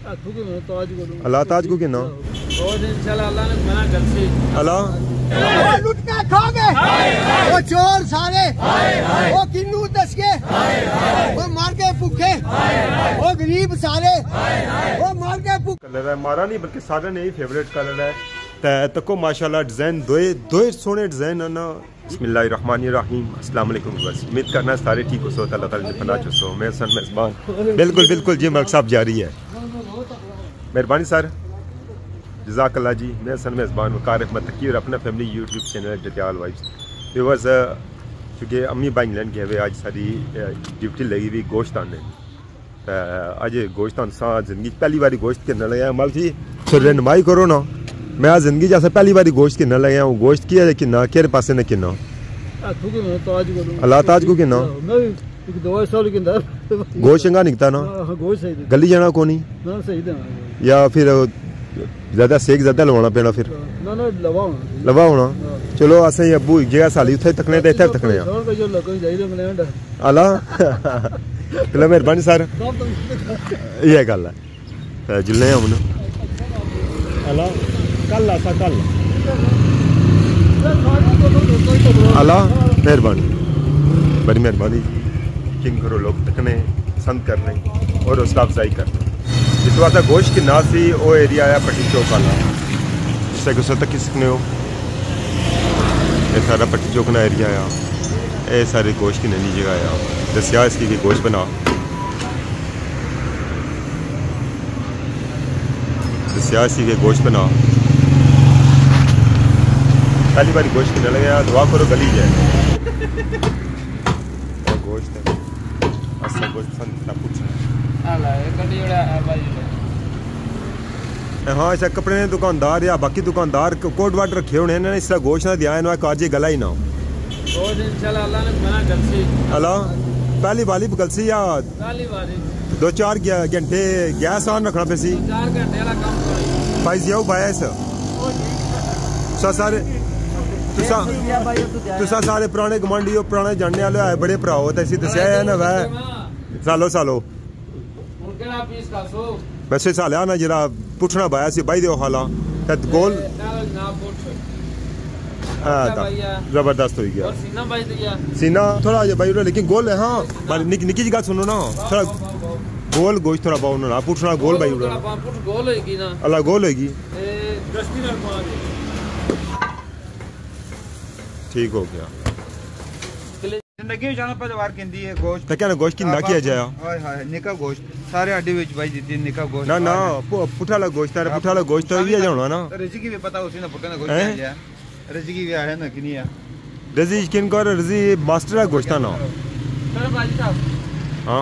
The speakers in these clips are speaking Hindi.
अल्लाह ताज को किन्ना अल्लाह लुट के खा गए वो चोर सारे वो किन्नू दस के वो मार के भूखे वो गरीब सारे वो मार के भूखे कलर है मारा नहीं बल्कि सारे ने ही फेवरेट कलर है तको माशाल्लाह डिजाइन दो सोने डिजाइन है ना। बिस्मिल्लाहिर्रहमानिर्रहीम अस्सलाम वालेकुम बस उम्मीद करना सारे ठीक हो सो अल्लाह ताला ने फना चुसो मेरे सन मेजबान बिल्कुल बिल्कुल जी मलिक साहब जारी है मेहरबानी सर जज़ाकल्लाह जी मेरे सन मेजबान वकार अहमद तकी और अपना family YouTube channel Jatiyal vibes viewers क्योंकि अम्मी भाई इंग्लैंड गए हुए आज सारी ड्यूटी लगी हुई गोश्त आने अज गोश्त सा जिंदगी पहली बारी गोश्त करने लगे मल जी फिर रहनुमाई करो ना मैं आज जिंदगी जैसे पहली बारी गोश्त किन्ना लगे हूँ गोश्त किया किन्ना केरे पासे ने किन्ना अल्लाह ताज को किन्ना गोश्त चंगा निकता ना गली जाना को नहीं या फिर ज्यादा सेक ज्यादा लवाना पैना फिर लवा होना चलो असें अबू जगह साली उत्थे तकने ते इत्थे तकने अल्लाह चलो मेहरबानी सर ये गल है जुलने हम अल्लाह कल आसा कल अल्लाह मेहरबानी बड़ी मेहरबानी किंग करो लोग तकने पसंद करने और हौसला अफजाई करने जितना सा गोश्त की ना सी वो एरिया आया पट्टी चौक वाला जिससे गुस्सा तक किसने हो ये सारा पट्टी चौक ना एरिया आया ये सारे गोश्त की नई जगह आया दसिया इसकी कि गोश्त बना दसिया इसकी कि गोश्त बना पहली बारी गोश्त किने लगे दुआ करो गली जाए गोश्त अच्छा गोश्त हाँ ऐसा कपड़े ने दुकानदार या बाकी दुकानदार कोट वाट रखे होने इन्होंने इस तरह गोश्त ना दिया इन्होंने काज गला ही ना अल्लाह पहली वाली गलसी या 2-4 घंटे गैस ऑन रखना पे सी भाई जिया पाया इस सारे तुसा सारे पुराने गवांढी हो पुराने जानने वाले आए बड़े भरा हो तो इसी दसिया है ना वह सालो सालो वैसे सालिया ना जरा पुछना पाया सी भाई दो हाला गोल जबरदस्त हो गया सीना थोड़ा भाई लेकिन गोल है हाँ निकी जगह सुनो ना थोड़ा गोल गोश्त थोड़ा पाओ ना पुछना गोल भाई अल्लाह गोल होगी ठीक हो गया जिंदगी जाना परिवार केंदी है गोश्त तो क्या ना गोश्त किंदा किया जाए हाय हाय निका गोश्त सारे हड्डी विच भाई दी निका गोश्त ना ना पुठा ला गोश्त है पुठा ला गोश्त तो ये जाना ना रजी की भी पता उसी ने पुठा ना गोश्त है रजी की भी है ना कि नहीं है रजी किन को रजी मास्टर है गोश्त ना हां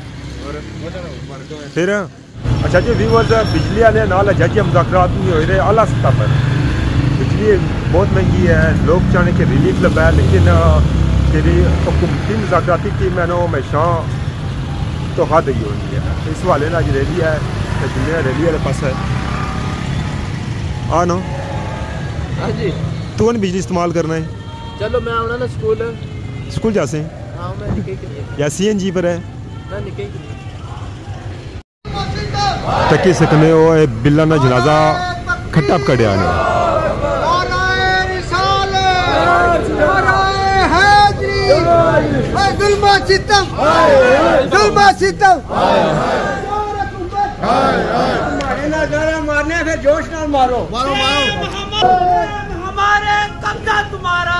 फिर अच्छा जी व्यूअर्स बिजली वाले नाल जज मुज़ाकरात नहीं हो रहे आला सतह पर बिजली बहुत महंगी है लोग चाहने के रिलीफ लगा है लेकिन तेरी हुकूमती मुज़ाकराती टीम है ना हमेशा तो हद ही होनी है इस वाले ना जो रैली है दुनिया रैली वाले पास है हाँ नो हाँ जी तू कौन बिजली इस्तेमाल करना है चलो मैं आना ना स्कूल जा से या CNG पर है तकी सकने हो बिल्ला ना जनाजा खट्टा कड़े आने जुल्मा सितम मारने फिर जोश ना मारो हमारे कब्जा तुम्हारा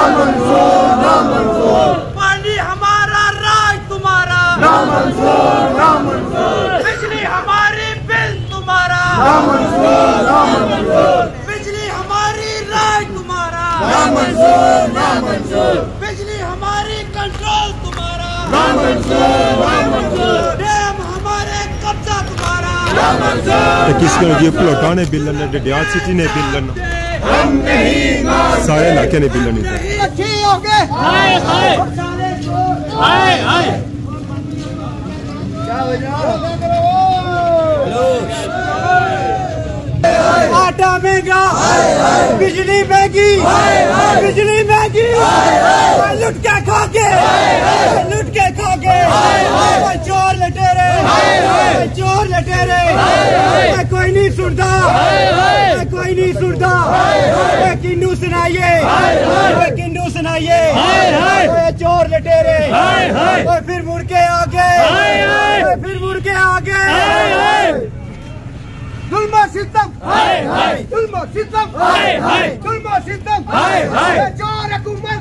पानी हमारा राज तुम्हारा बिजली हमारी बिल तुम्हारा बिजली हमारी राज तुम्हारा बिजली हमारी कंट्रोल तुम्हारा डैम हमारे कब्जा तुम्हारा किसके ये प्लॉटा ने बिलन ने डियाल सिटी ने बिलन सारे इलाके ने बिलन इधर अच्छी हो गए हाय आटा महंगा बिजली महंगी बिजली महंगी महंगी लुट के खाके चोर लटेरे कोई नहीं सुनता किन्नू सुनाइए चोर लटेरे फिर मुड़ के आगे जुल्म सिस्टम चोर हुकूमत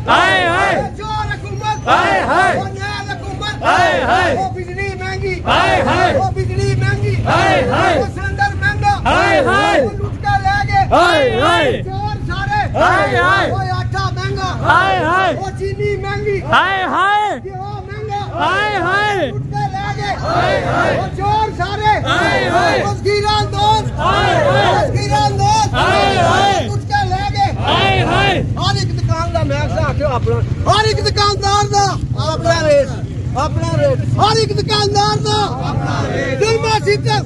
वो बिजली महंगी वो सिलेंडर महंगा वो लुट के ले गए चोर सारे वो आटा महंगा वो चीनी महंगी गेहूं महंगा लुट के ले गए वो चोर सारे वो गिरांदोज लुट के ले गए हर एक दुकानदार मैं आखियो अपना हर एक दुकानदार दा अपना रेट हर एक दुकानदार दा जुल्म सिस्टम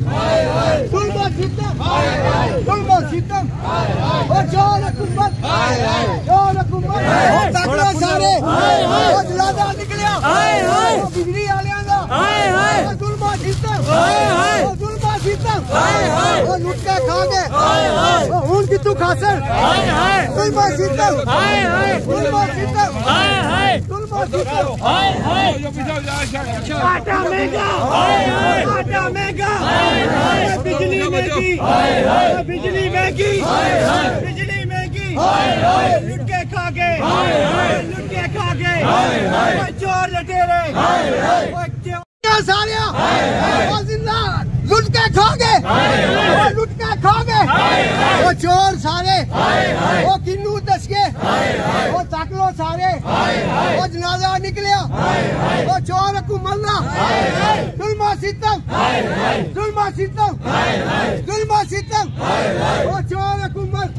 वो चोर हुकूमत तकड़ा सारे वो जलादा निकलिया वो बिजली वालियां दा जुल्म सिस्टम वो लुट के खा गए हुन कितू खासर जुल्म सिस्टम आटा महंगा बिजली महंगी लुट के खा गए चोर लटेरे सारे लुट के खा गए वो चोर सारे वो किन्नू दस के वो तकलो सारे वो जनाजा निकलिया वो चोर हुकूमत जुल्म सिस्टम वो चोर हुकूमत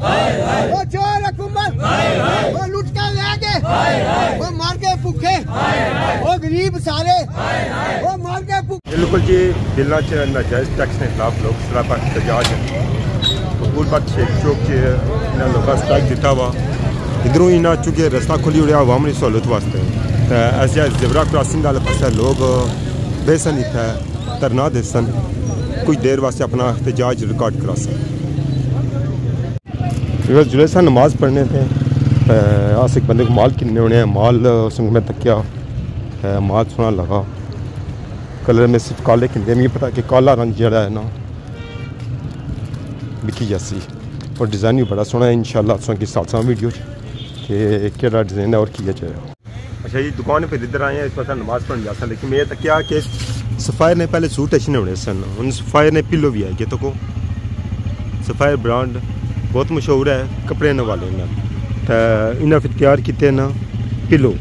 वो लुट के ले गए वो मार के भूखे वो गरीब सारे वो मार के भूखे बिल्कुल जी दिल्ला च नाजायज़ टैक्स के खिलाफ लोग सरापा एहतजाज हुकूमत शेख चौक से इन्होंने लोगों स्ट्राइक दिता वा इधरों इन्हें चूंकि रास्ता खोली उड़िया आवाम की सहूलत वास्ते ऐसे ज़ेबरा क्रॉसिंग वाले पास लोग बेसन इतना धरना दे सन कुछ देर वास्ते अपना एहतजाज रिकॉर्ड करा सन जुले सा नमाज पढ़ने थे आस एक बंदे को माल किन्ने होने माल उसमें मैं तकिया माल सोना लगा कलर में सिर्फ काले किन्ने मुझे पता कि काला रंग जड़ा है ना बिकी जैसी और डिज़ाइन भी बड़ा सोना है इंशाल्लाह की साथ वीडियो कि केड़ा डिज़ाइन है और किया जाए। अच्छा जी दुकान पे इधर आए हैं इस वक्त नमाज पढ़ने जाता लेकिन मैं तक क्या कि सफ़ायर ने पहले सूट अच्छे होने सन उन सफ़ायर ने पिलो भी है कि तो को सफ़ायर ब्रांड बहुत मशहूर है कपड़े न वाले ने इन्हें फिर तैयार किए ना पिलो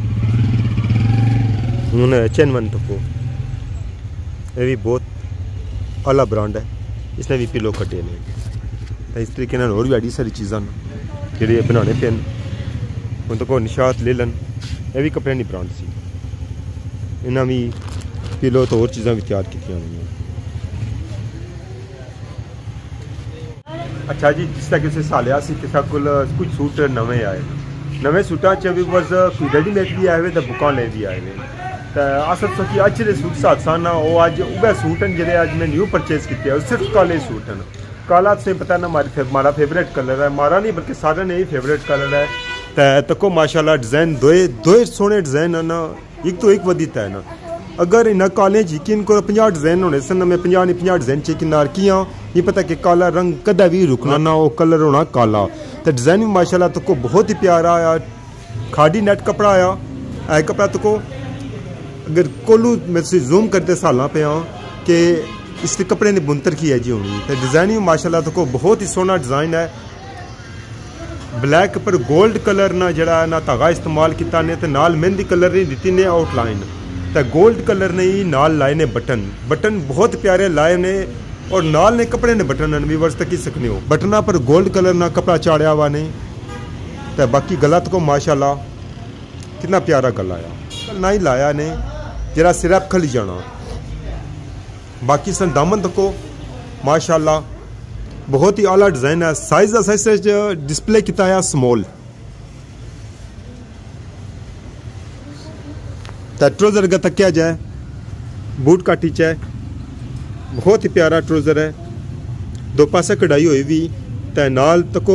उन्हें चैन वन तो ये भी बहुत आला ब्रांड है इसने भी पिलो कटे ने इस तरीके और भी बड़ी सारी चीज़ा जी बनाने पे उन तो को निशात ले लन ये भी कपड़े नहीं ब्रांड सी इन्हें भी पिलो तो और चीज़ा भी तैयार की हुई। अच्छा जी जिस तरह किसी सालिया से किसी को कुछ सूट नवे आए नवे सूटा च भी बस कोई रेडीमेड भी आए हुए तो बुकां ले भी आए हुए तो असल कि अच्छे जो सूट साथ सन वो अज उबे सूट हैं जो अज मैं न्यू परचेज किए सिर्फ काले सूट हैं काला से पता ना हमारा फेवरेट कलर है हमारा नहीं बल्कि सारे ने ही फेवरेट कलर है तको माशाल्लाह डिज़ाइन दो सोने डिज़ाइन है ना एक तो एक वधिता है ना अगर इन काले यकीन को 50 डिज़ाइन होने सन मैं 50 नहीं 50 डिज़ाइन चेक नारकियाँ ये पता कि काला रंग कदा भी रुकना ना वो कलर होना काला तो डिज़ाइन भी माशाल्लाह तो को बहुत ही प्यारा आया खादी नेट कपड़ा आया ऐ कपड़ा तो को अगर कोलू में से जूम करते साल पे हाँ कि इस कपड़े ने बुनतर की है जी होनी तो डिज़ाइन भी माशाल्लाह तो को बहुत ही सोना डिज़ाइन है ब्लैक पर गोल्ड कलर ना जड़ा ना धागा इस्तेमाल किया ने नाल मेहंदी कलर नहीं दी ने आउटलाइन तो गोल्ड कलर ने ही नाल लाए ने बटन बहुत प्यारे लाए ने और नाल ने कपड़े ने बटन वीवर्स तक ही सकने हो बटना पर गोल्ड कलर ना कपड़ा चाड़िया हुआ नहीं तो बाकी गला तो को माशाल्लाह कितना प्यारा गला आया ना ही लाया ने जरा सिरप खली जाना बाकी सन दामन तक को माशाल्लाह बहुत ही आला डिज़ाइन है साइज डिस्प्ले किया स्मॉल तो ट्रोज़र अगर तकिया जाए बूट काटी है, बहुत ही प्यारा ट्रोज़र है, दो पासे कढ़ाई हुई भी ते नाल तको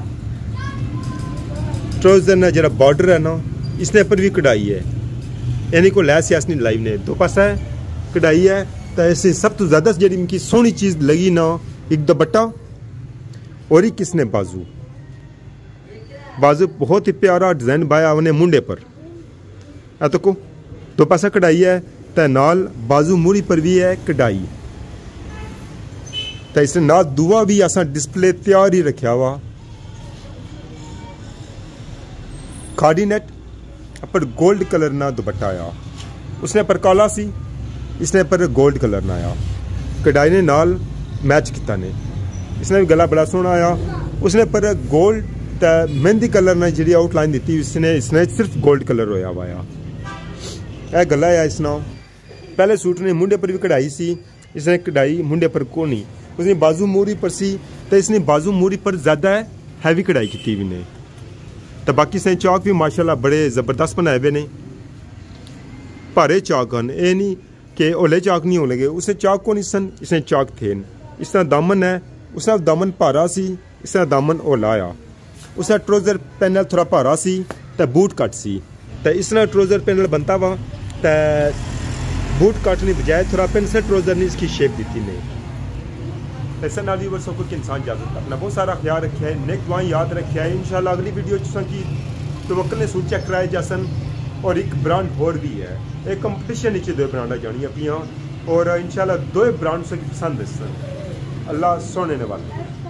ट्रोज़र ने जरा बॉर्डर है ना इसने पर भी कढ़ाई है, यानी को लैस यास नहीं लाई ने, दो पासा कढ़ाई है। तो ऐसे सब तो ज़्यादा जी इनकी सोहनी चीज़ लगी ना एक दुपट्टा और एक किसने बाजू, बाजू बहुत ही प्यारा डिज़ाइन बाया उन्हें मुंडे पर आ तको दो पासा कढ़ाई है, तो नाल बाजू मूड़ी पर भी है कढ़ाई। तो इसने नाल दुआ भी असा डिस्प्ले तैयार ही रखा हुआ, खाड़ी नेट पर गोल्ड कलर ना दुपट्टा आया, उसने पर काला सी, इसने पर गोल्ड कलर ना आया, कढ़ाई ने नाल मैच किया ने, इसने भी गला बड़ा सोहना आया, उसने पर गोल्ड मेहंदी कलर ने जी आउटलाइन दी, इसने सिर्फ गोल्ड कलर होया वाया, यह गला है। इसना पहले सूट ने मुंडे पर भी कढ़ाई सी, इसने कढ़ाई मुंडे पर को नहीं, उसने बाजू मूरी पर सी, तो इसने बाजू मूरी पर ज़्यादा हैवी कढ़ाई की भी ने। तो बाकी से चौक भी माशाल्लाह बड़े ज़बरदस्त बनाए हुए ने, भारे चौक हैं, ये नहीं कि ओले चौक नहीं हो लगे, उसने चौक को नहीं सन, इसने चौक थे। इस तरह दामन है, उसका दामन भारा सी, इस तरह दामन ओला आया, उसका ट्रोज़र पैनल थोड़ा भारा सी, तो बूट कट सी, तो इस तरह ट्रोज़र पैनल बनता वा, तो बूट काटने बजाय थोड़ा पेन से ट्रोज़र ने इसकी शेप दी थी नहीं। ऐसा नाली वर्षों को इंसान इजाजत अपना बहुत सारा ख्याल रखा है, नेक दुआएं याद रखा है। इंशाल्लाह अगली वीडियो की तवक्कल ने सोचा कराए जासन, और एक ब्रांड और भी है, एक कंपटीशन नीचे दो ब्रांडा जानी पियाँ, और इंशाल्लाह दो ब्रांड से पसंद सन। अल्लाह सोने वाला।